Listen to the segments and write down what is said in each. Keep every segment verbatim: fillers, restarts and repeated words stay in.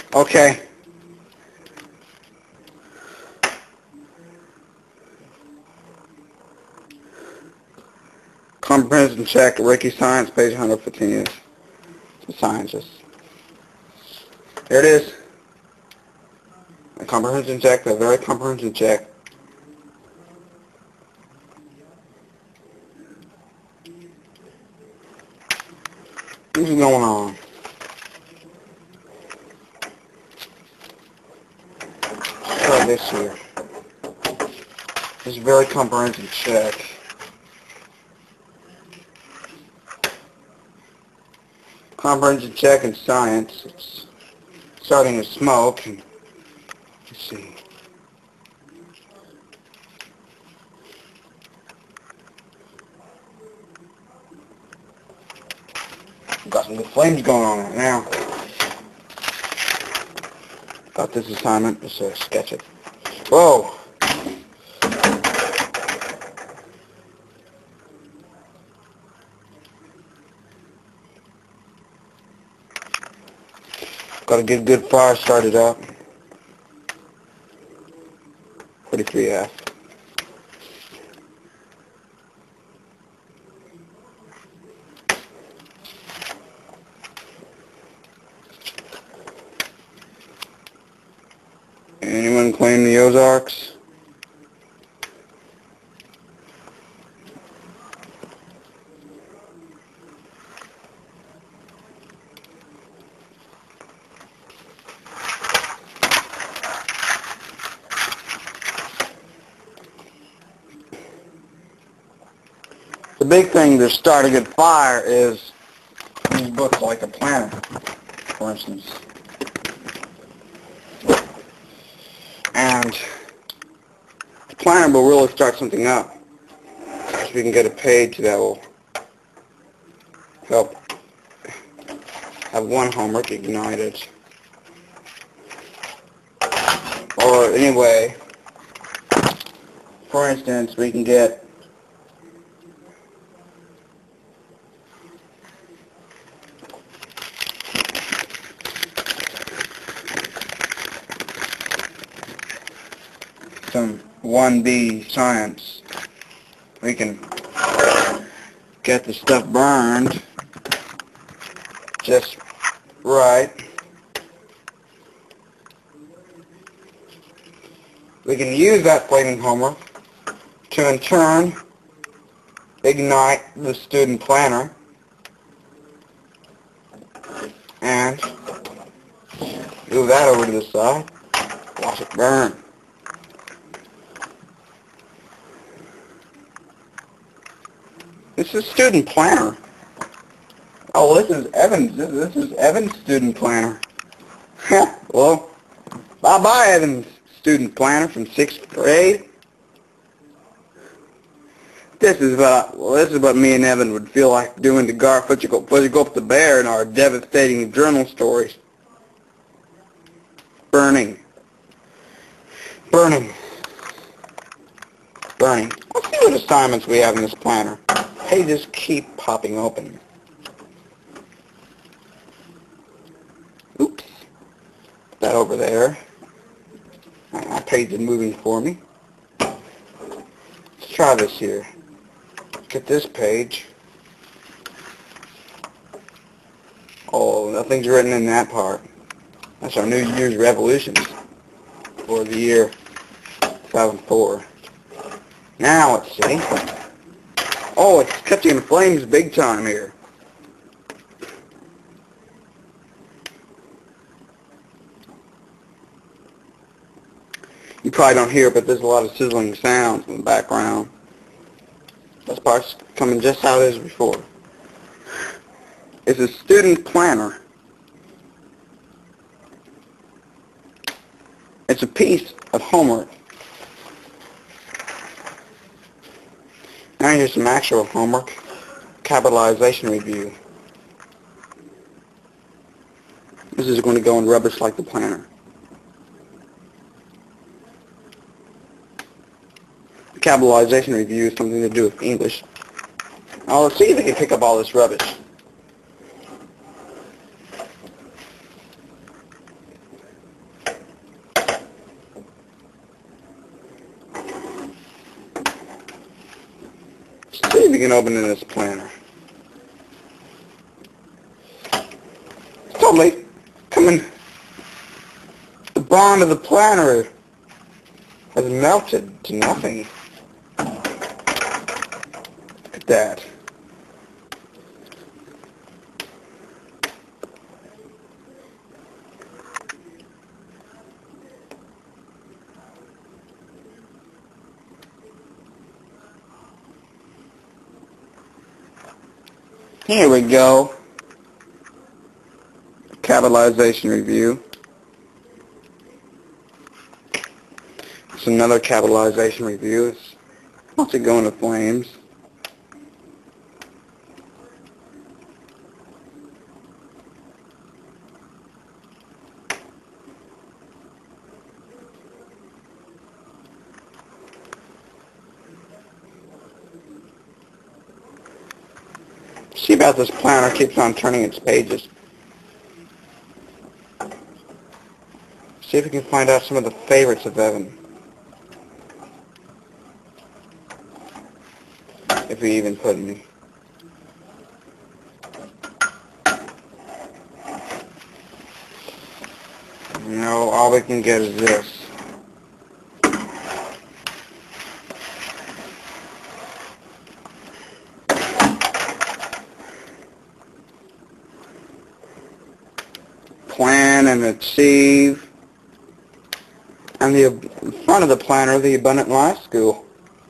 Okay. Comprehension check, Ricky Science, page one hundred fifteen is the scientist. There it is. A comprehension check, a very comprehension check. What's going on? Let's try this here. This is a very comprehensive check. Comprehensive check in science. It's starting to smoke. And let's see. Got some good flames going on right now. Got this assignment. Just uh, sketch it. Whoa. Got to get a good fire started up. forty-three F. Anyone claim the Ozarks? The big thing to start a good fire is these books like a planner, for instance. And the planner will really start something up. So we can get a page that will help have one homework ignited. Or anyway, for instance, we can get some one B science. We can get the stuff burned just right. We can use that flaming homework to in turn ignite the student planner and move that over to the side, watch it burn. This is student planner. Oh, this is Evan's. This is Evan's student planner. Well, bye-bye, Evan's student planner from sixth grade. This is what well, this is what me and Evan would feel like doing to Garfield Go the Bear in our devastating journal stories. Burning. Burning. Burning. Let's see what assignments we have in this planner. Pages keep popping open. Oops. Put that over there. My page is moving for me. Let's try this here. Get this page. Oh, nothing's written in that part. That's our New Year's resolutions for the year two thousand four. Now let's see. Oh, it's catching in flames big time here. You probably don't hear it, but there's a lot of sizzling sounds in the background. This part's coming just how it is before. It's a student planner. It's a piece of homework. Now here's some actual homework. Capitalization review. This is going to go in rubbish like the planner. Capitalization review is something to do with English. Now let's see if we can pick up all this rubbish. if you can open it in this planner. It's totally coming. The bond of the planner has melted to nothing. Look at that. Here we go. Capitalization review. It's another capitalization review. It's about to go into flames. See about this planner keeps on turning its pages. See if we can find out some of the favorites of Evan. If we even put any. No, all we can get is this. Plan and achieve, and the front of the planner, the Abundant Life School.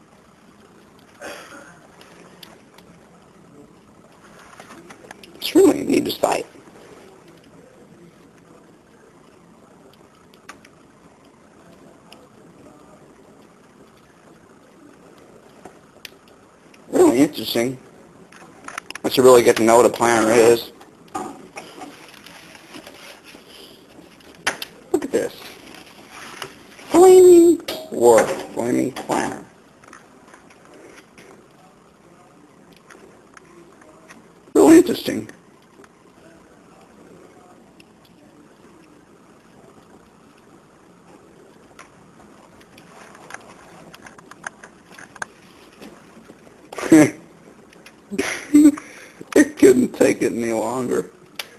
It's really a neat site. Really interesting. Once you really get to know what a planner is. Look at this. Flaming Word. Flaming Planner. Really interesting. It couldn't take it any longer.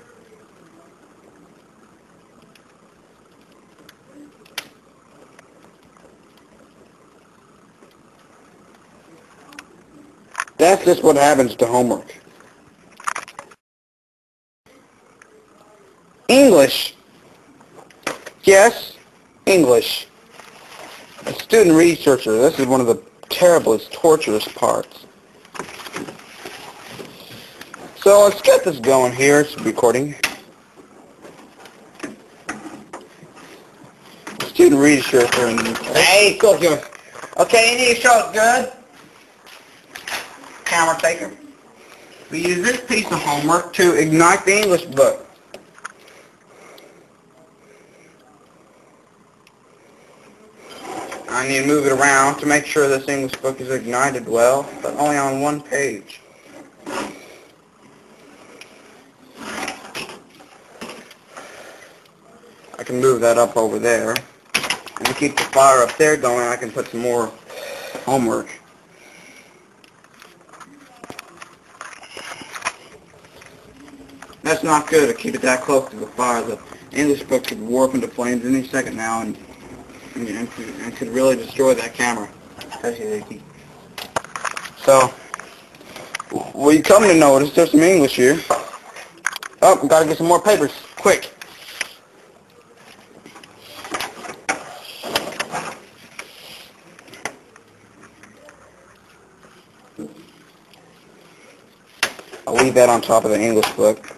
That's just what happens to homework. English. Yes, English. A student researcher, this is one of the terriblest, torturous parts. So let's get this going here. It's recording. Student researcher. And hey, cool. Okay, you need to show it good. Camera taker. We use this piece of homework to ignite the English book. I need to move it around to make sure this English book is ignited well, but only on one page. I can move that up over there. And to keep the fire up there going, I can put some more homework. That's not good to keep it that close to the fire. The English book could warp into flames any second now and, and, and, and could really destroy that camera. So, what you come to notice, there's some English here. Oh, gotta get some more papers, quick. I'll leave that on top of the English book.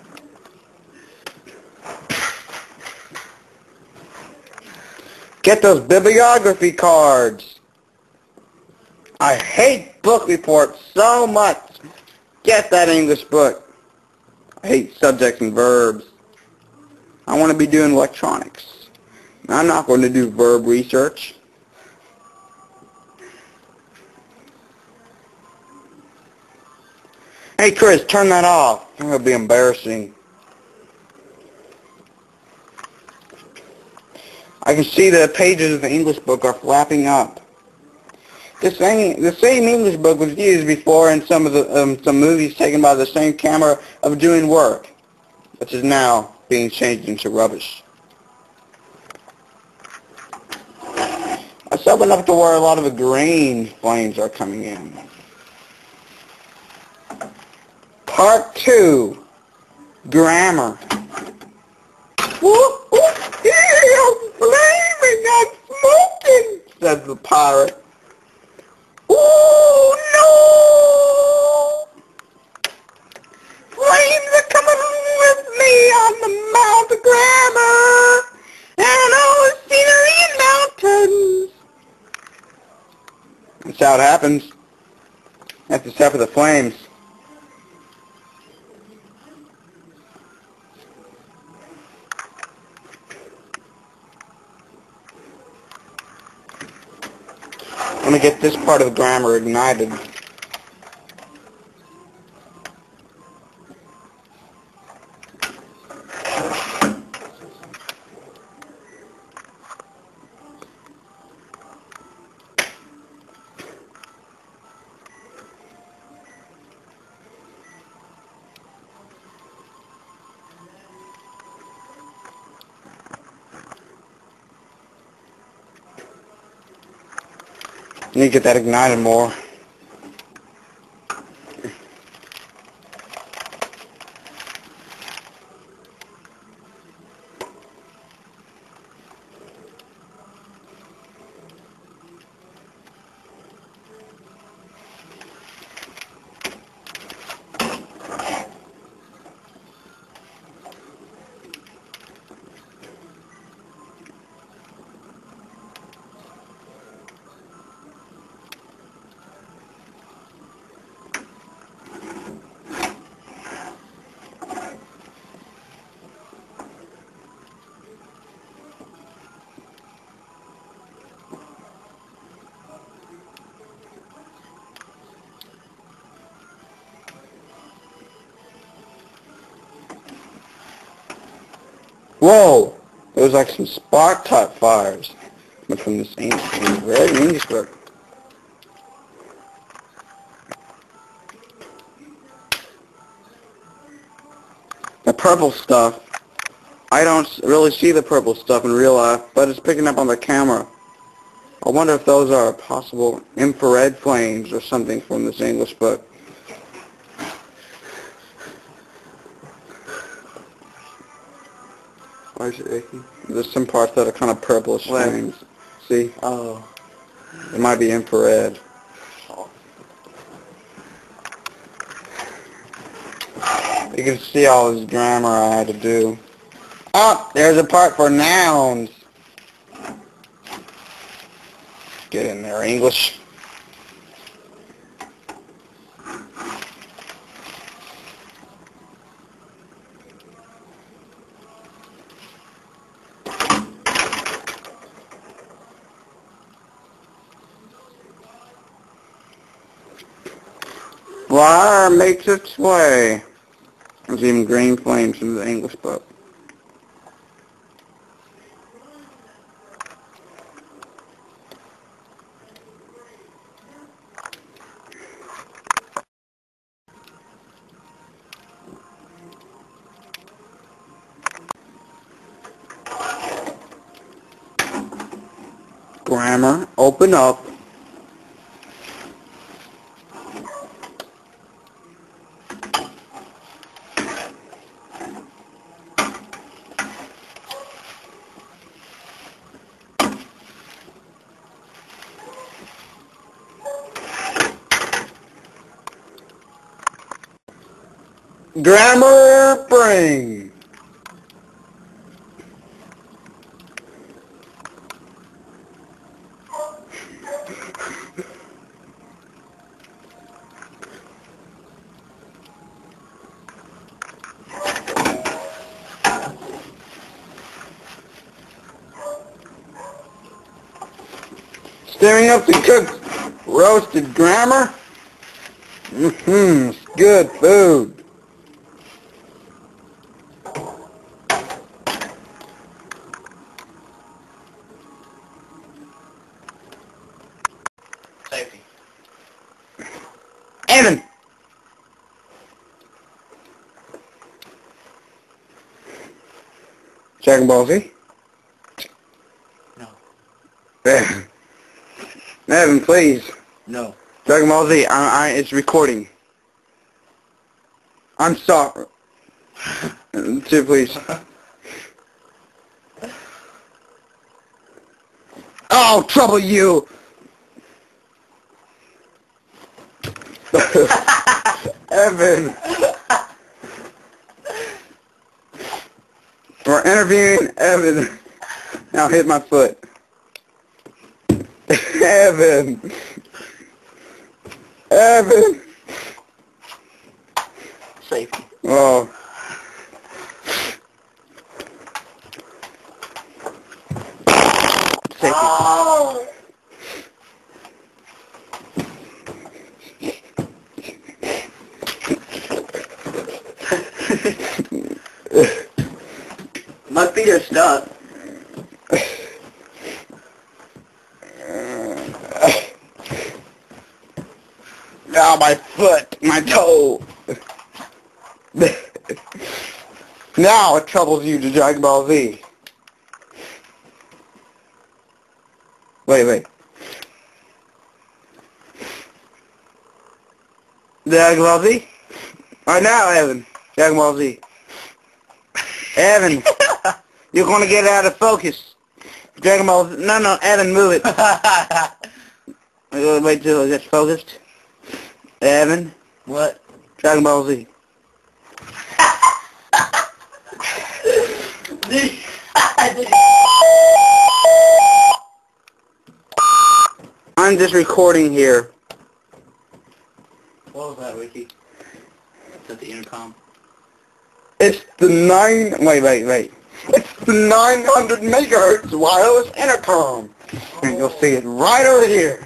Get those bibliography cards. I hate book reports so much. Get that English book. I hate subjects and verbs. I want to be doing electronics. I'm not going to do verb research. Hey Chris, turn that off. It'll be embarrassing. I can see the pages of the English book are flapping up. This same, the same English book was used before in some of the um, some movies taken by the same camera of doing work, which is now being changed into rubbish. It's opened up to where a lot of the green flames are coming in. Part two, grammar. Whoop, whoop, hey, I'm flaming, I'm smoking, says the pirate. Oh no! Flames are coming with me on the Mount of Grammar, and all the scenery and mountains. That's how it happens. That's the stuff of the flames. Let me get this part of the grammar ignited. Need to get that ignited more. Whoa! There was like some spark type fires. But from this ancient, red English book. The purple stuff. I don't really see the purple stuff in real life, but it's picking up on the camera. I wonder if those are possible infrared flames or something from this English book. Why is it aching? There's some parts that are kind of purplish flames. See? Oh. It might be infrared. You can see all this grammar I had to do. Oh, there's a part for nouns. Get in there, English. Fire makes its way. There's even green flames in the English book. Grammar, open up. Grammar bring. Stirring up the cooked roasted grammar. Mm-hmm, it's good food. Safety. Evan! Dragon Ball Z? No. Evan, Evan, please. No. Dragon Ball Z, I, I, it's recording. I'm sorry. Two, please. Oh, trouble you! Evan! We're interviewing Evan. Now hit my foot. Evan! Evan! Safety. Oh. Safety. Oh! My feet are stuck. Now my foot, my toe. Now it troubles you to Dragon Ball Z. Wait, wait. Dragon Ball Z? Right now, Evan. Dragon Ball Z. Evan, you're going to get out of focus. Dragon Ball Z. No, no, Evan, move it. Wait till it gets focused. Evan. What? Dragon Ball Z. I'm just recording here. What was that, Ricky? Is that the intercom? It's the nine, wait, wait, wait. It's the nine hundred megahertz wireless intercom. Oh. And you'll see it right over here.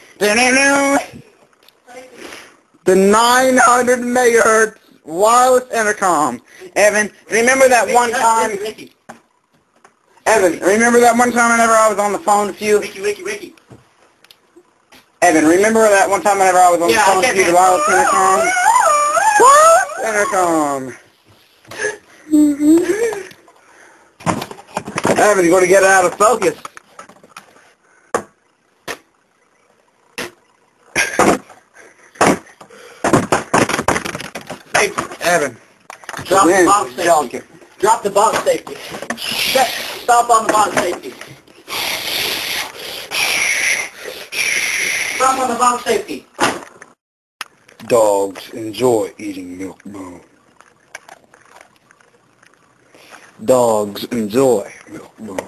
The nine hundred megahertz wireless intercom. Evan, remember that Ricky, one time? Ricky, Ricky. Evan, remember that one time whenever I was on the phone with you? Ricky, Ricky, Ricky. Evan, remember that one time whenever I was on Yeah, the phone with you, the wireless intercom? Intercom. Evan, you're going to get out of focus. Hey, Evan. drop the box safety. Delicate. Drop the box safety. Stop on the box safety. Stop on the box safety. Dogs enjoy eating milk bone. Dogs enjoy milk bone.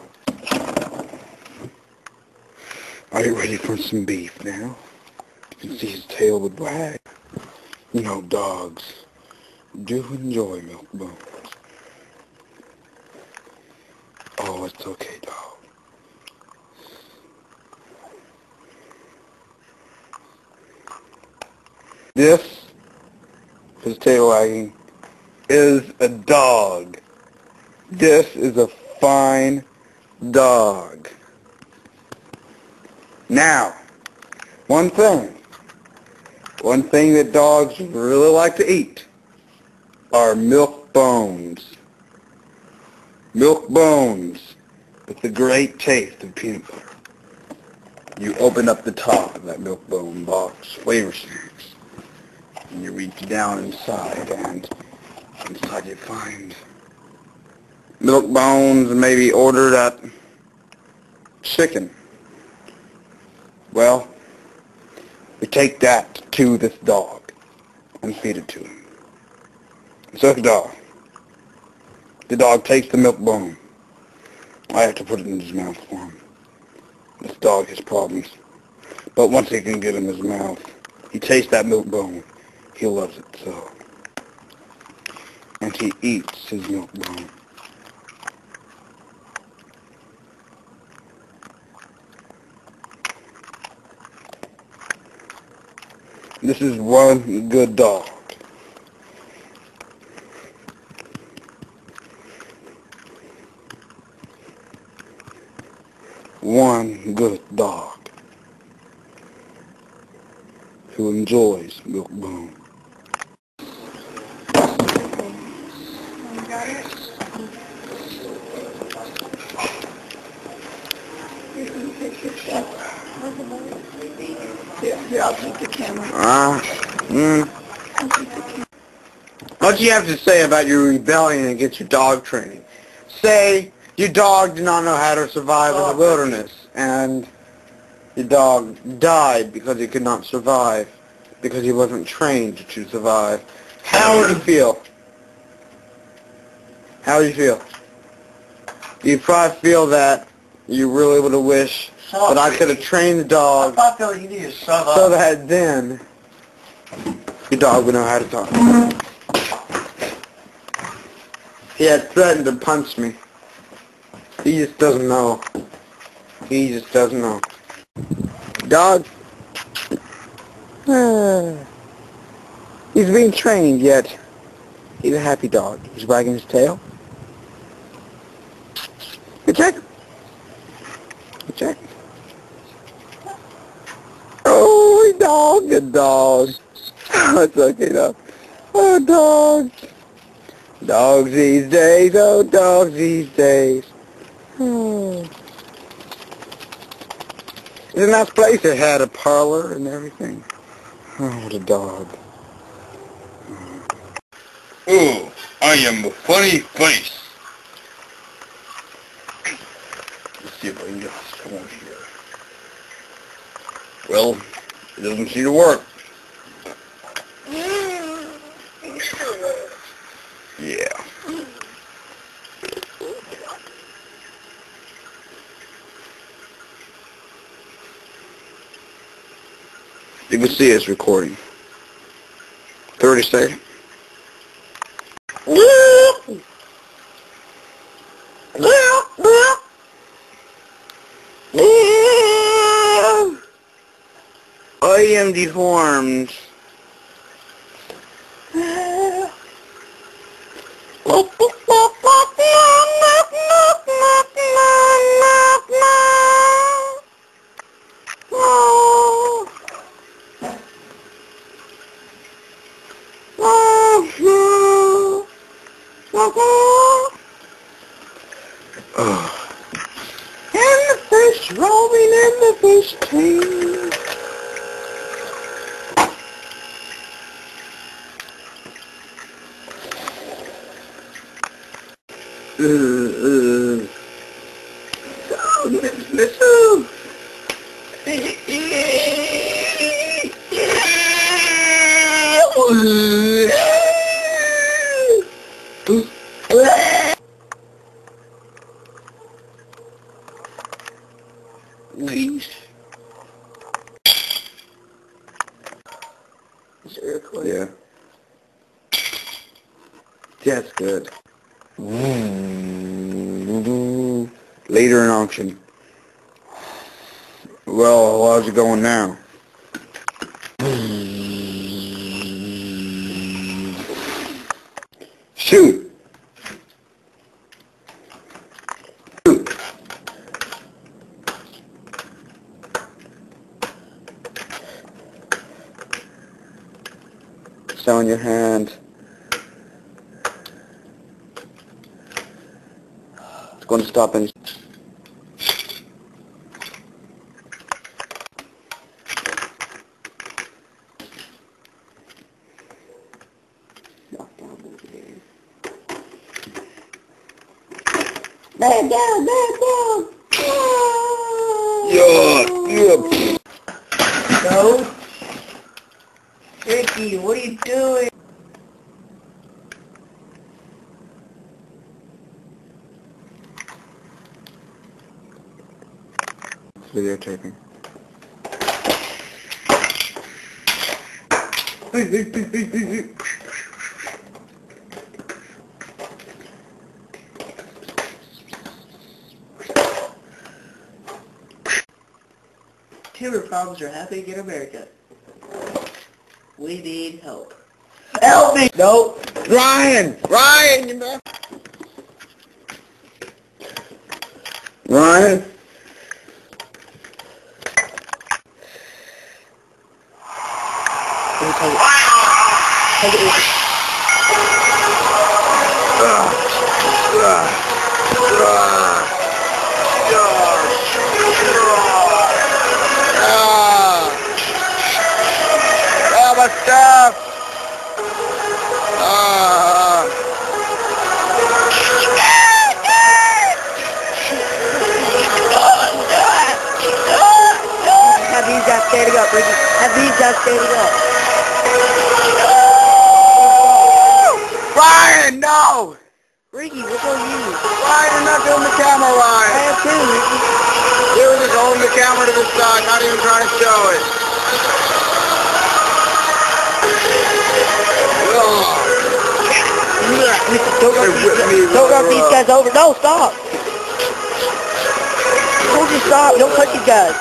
Are you ready for some beef now? You can see his tail would wag. You know, dogs do enjoy milk bones. Oh, it's okay, dog. This, his tail wagging, is a dog. This is a fine dog. Now, one thing. One thing that dogs really like to eat are milk bones. Milk bones with the great taste of peanut butter. You open up the top of that milk bone box, flavor snacks, and you reach down inside, and inside you find milk bones, maybe ordered at chicken. Well, we take that to this dog and feed it to him. So the dog. The dog takes the milk bone. I have to put it in his mouth for him. This dog has problems. But once he can get in his mouth, he tastes that milk bone. He loves it so. And he eats his milk bone. This is one good dog. One good dog. who enjoys Milk Boom. You got it? Yeah, yeah, I'll take the camera. Ah, mm. What do you have to say about your rebellion against your dog training? Say your dog did not know how to survive in the wilderness, and your dog died because he could not survive, because he wasn't trained to survive. How would you feel? How would you feel? You probably feel that you really would have wished that I could have trained the dog I feel like you need to shut up. so that then your dog would know how to talk. He had threatened to punch me. He just doesn't know. He just doesn't know. Dog, uh, he's being trained, yet he's a happy dog. He's wagging his tail. Good check. Good check. Oh, dog, good dog. Oh, it's okay though. Oh, dog. Dogs these days, oh, dogs these days. Hmm. It's a nice place. It had a parlor and everything. Oh, what a dog. Oh, I am a funny face. Let's see if I can get this going here. Well, it doesn't seem to work. Yeah. You can see it's recording. thirty seconds. I am deformed. And the fish roaming in the fish tank. Uh, uh. Oh, miss, Nice. Is it recording? Yeah. That's good. Later in auction. Well, how's it going now? Shoot! Shoot! Stay on your hand. It's going to stop in. Lay it down, lay it down. Yeah, yeah. No. Ricky, what are you doing? Videotaping. Timber problems are happening in America. We need help. Help me! No! Ryan! Ryan! You know. Ryan? guys standing up. Ryan, no! Ricky, what's on you? Ryan, you're not doing the camera I right. have too, Ricky. You were just holding the camera to the side, not even trying to show it. Don't knock these guys, don't knock these guys over. No, stop. I told you stop. Don't touch these guys.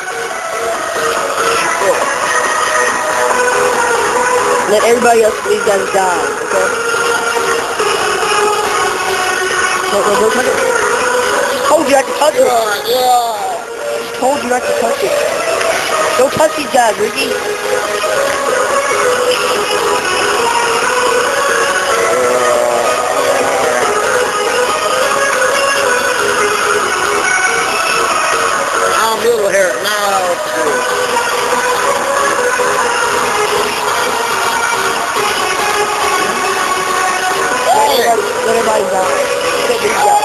Let everybody else these guys die, okay? Don't, don't, don't touch it. Told you not to touch it. Told you not to touch it. Don't touch these guys, Ricky. I'm a little hair now. Let everybody die. Let these guys.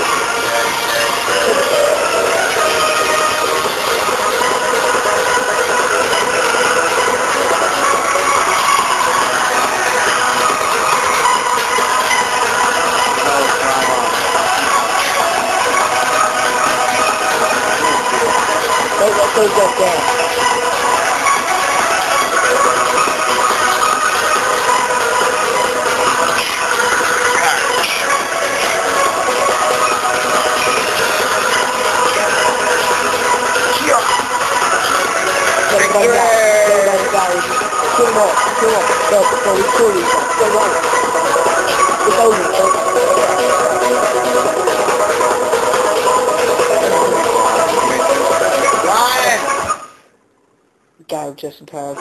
Don't let those guys down. Everybody die. Everybody die. Kill them all. Kill them all. Go, go, we kill these guys. Go, run. It's over. Guy with just in time.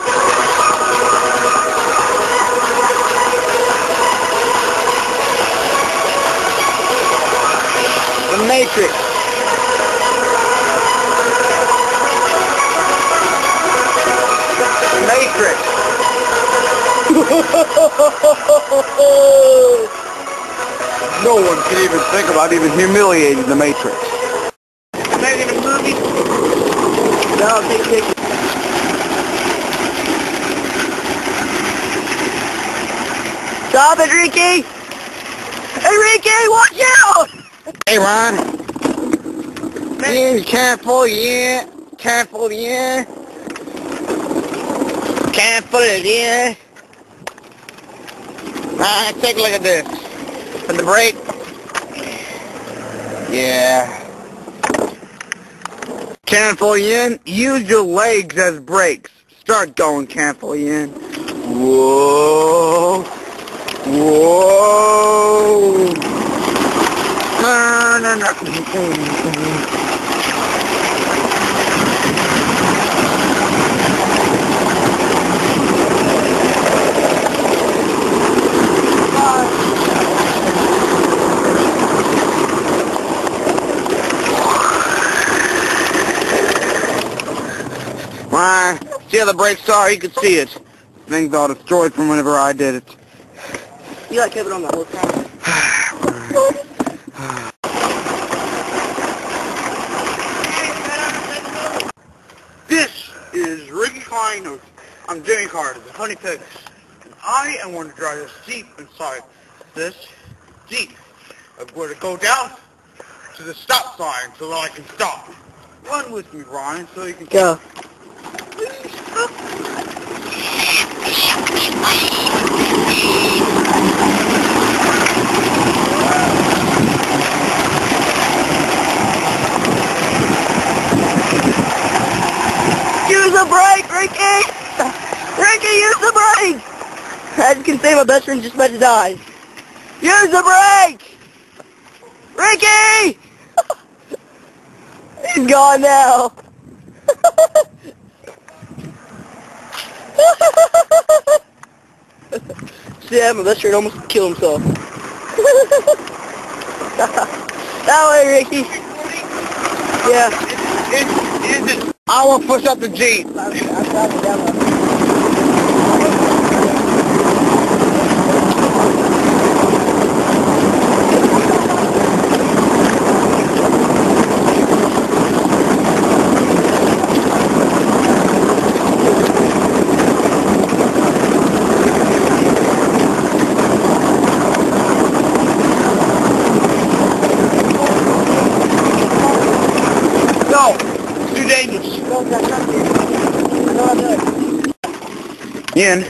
The Matrix. The Matrix. No one can even think about even humiliating the Matrix. Making a movie? No, take pictures. Stop it, Ricky! Hey, Ricky, watch out! Hey, Ron. Be careful, yeah. Careful, yeah. Careful, yeah. Alright, take a look at this. For the brake. Yeah. Careful, yeah. Use your legs as brakes. Start going, careful, yeah. Whoa. Whoa! No, no, no. Why? See how the brakes are? You can see it. Things all destroyed from whenever I did it. You like kept it on the whole time. This is Ricky Klein of I'm Jimmy Carter, the Honey Pigs, and I am going to drive this Jeep inside this Jeep. I'm going to go down to the stop sign so that I can stop. Run with me, Ryan, so you can Go. Please stop. Use the brake, Ricky! Ricky, use the brake! As you can see, my best friend just about to die. Use the brake! Ricky! He's gone now. See that? My best friend almost killed himself. That way, Ricky. Yeah. It, it, it, I want to push up the Jeep. I'm driving down there. In.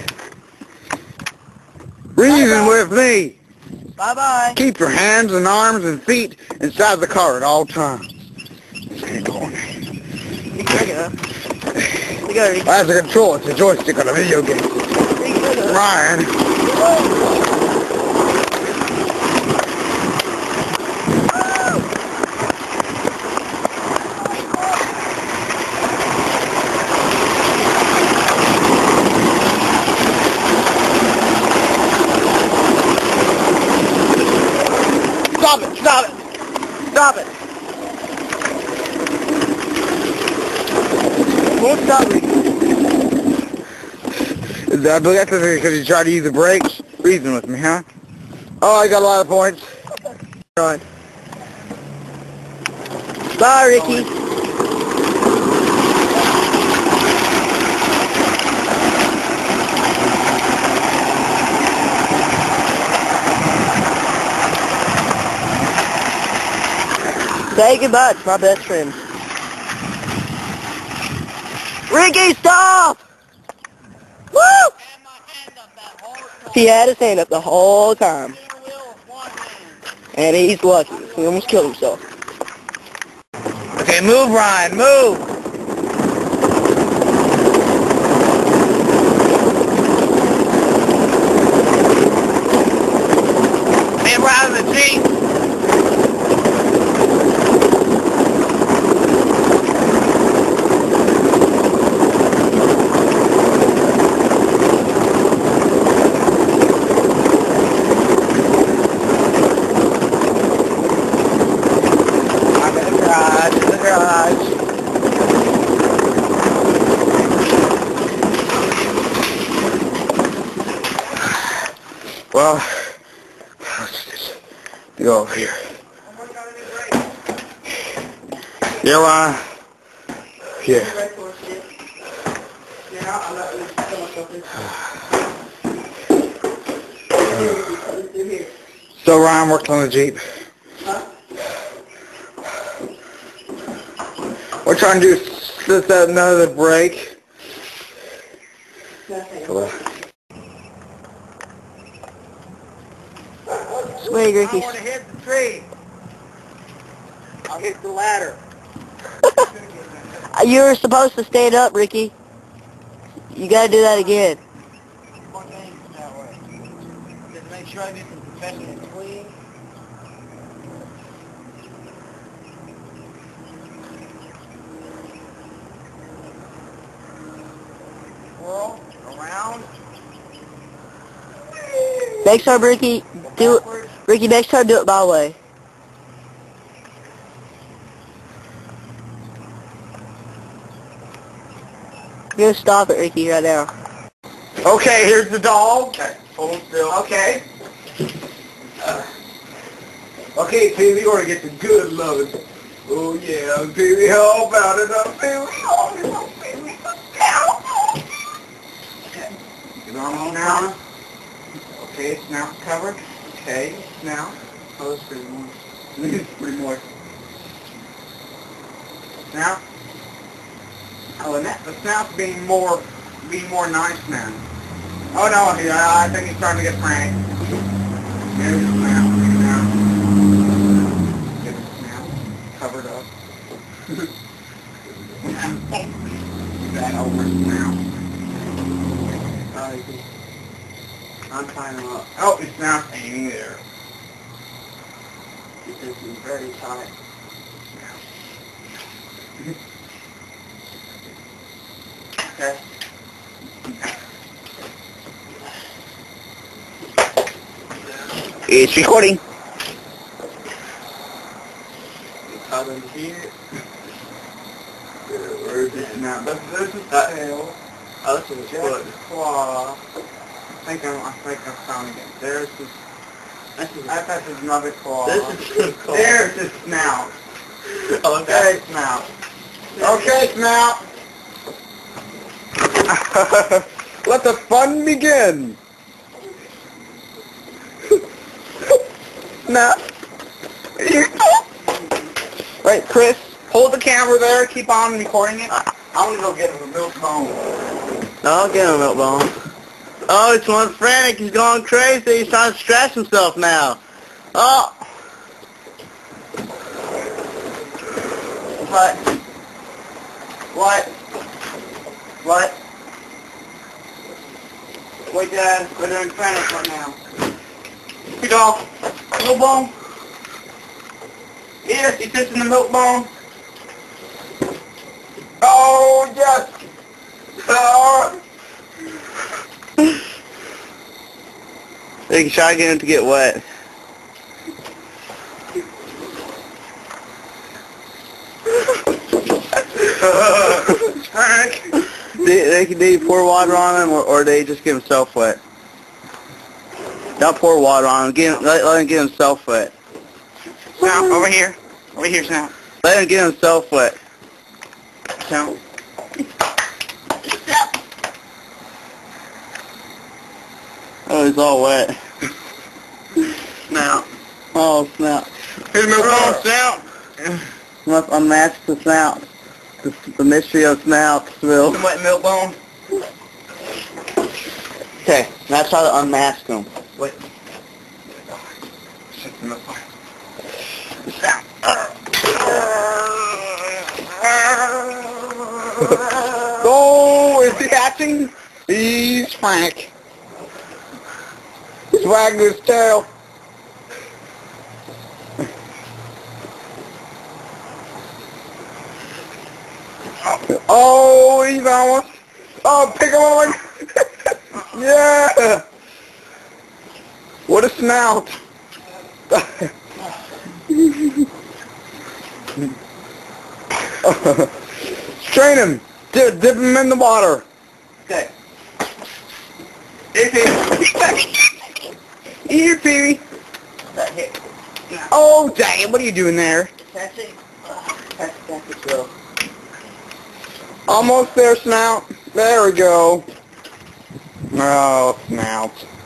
Reason with me. Bye-bye. Keep your hands and arms and feet inside the car at all times. Let's get going. Look at it. Look at it. That's a control. It's a joystick on a video game. Ryan. Stop it! Stop it! Stop it! Won't stop me. I believe that's because you tried to use the brakes. Reason with me, huh? Oh, I got a lot of points. On. Bye, Ricky. Say goodbye to my best friend. Ricky, stop! Woo! He had his hand up the whole time. And he's lucky. He almost killed himself. Okay, move, Ryan, move! Man, right in the Jeep! Well, let's just go over here. Yeah, Ryan. Yeah. So Ryan worked on the Jeep. We're trying to do set out another brake. Sway, Ricky. I want to hit the tree. I'll hit the ladder. You were supposed to stand up, Ricky. You gotta do that again. One thing that way. Just make sure I get the professional clean. Whirl around. Next time, Ricky, do it. Ricky, next time, do it my way. You're gonna stop it, Ricky, right now. Okay, here's the dog. Okay, hold still. Okay. Uh, okay, Pee-wee, we're gonna get the good loving. Oh yeah, Pee-wee, how about it, uh, Pee-wee? Oh, Pee-wee, okay. Get arm on now. Okay, snout covered. Okay, snout. Oh, it's pretty moist. It's pretty moist. Snout. Oh, and that, the snout's being more, being more nice now. Oh no, yeah, I think he's starting to get pranked. There's the snout, snout. Get the snout covered up. That over snout. Oh, I'm tying him up. Oh, his snout's hanging there. This is very tight. Okay. It's recording. Cut in here. Where's this now? This, this is the tail. Oh, this is the foot. The claw. I think I'm, I think I found it. There's this. This is, I thought this is another claw. This is the claw. There's the snout. Okay, snout. Okay, snout. Let the fun begin. No. Right, Chris, hold the camera there. Keep on recording it. I want to go get a milk bone. I'll get a milk bone. Oh, it's one frantic. He's going crazy. He's trying to scratch himself now. Oh. What? What? What? Wait, Dad. We're doing frantic right now. Hey, dog. Milk bone. Yes, he sits in the milk bone. Oh, yes. Oh. They can try to get him to get wet. Frank. They, they can they pour water on him, or, or they just get himself wet. Don't pour water on him. Get him, let, let him get himself wet. Snout, over here. Over here, Snout. Let him get himself wet. Snout. Oh, he's all wet. Snout. Oh, snout. Here's milk bone, Snout. Must unmask the snout. The, the mystery of Snoutsville. Some wet milk bone. Okay, now try to unmask him. Wait. Sit the milk bone. Snout. Oh, is he acting? He's Frank. He's wagging his tail. Oh, he's almost. Oh, pick him up. Yeah. What a snout. Strain him. Dip, dip him in the water. Okay. Here, Pee. Here, Pee. That hit. Oh, dang it. What are you doing there? Catch it. Catch it, catch it, Will. Almost there, Snout. There we go. Oh, Snout.